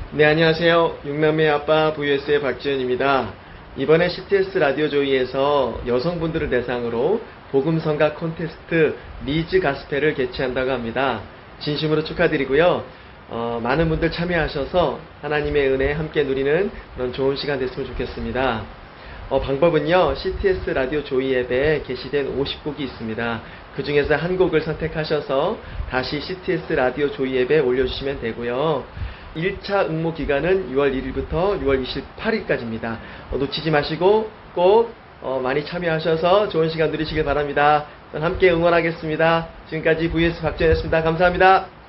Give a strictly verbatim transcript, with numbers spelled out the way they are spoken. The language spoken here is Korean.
네, 안녕하세요. 육남매 아빠 브이에스의 박지현입니다. 이번에 씨티에스 라디오 조이에서 여성분들을 대상으로 복음성가 콘테스트 리즈 가스펠을 개최한다고 합니다. 진심으로 축하드리고요. 어, 많은 분들 참여하셔서 하나님의 은혜에 함께 누리는 그런 좋은 시간 됐으면 좋겠습니다. 어, 방법은요, 씨티에스 라디오 조이 앱에 게시된 오십 곡이 있습니다. 그 중에서 한 곡을 선택하셔서 다시 씨티에스 라디오 조이 앱에 올려주시면 되고요. 일 차 응모 기간은 유월 일일부터 유월 이십팔일까지입니다. 어, 놓치지 마시고 꼭 어, 많이 참여하셔서 좋은 시간 누리시길 바랍니다. 함께 응원하겠습니다. 지금까지 브이에스 박지현이었습니다. 감사합니다.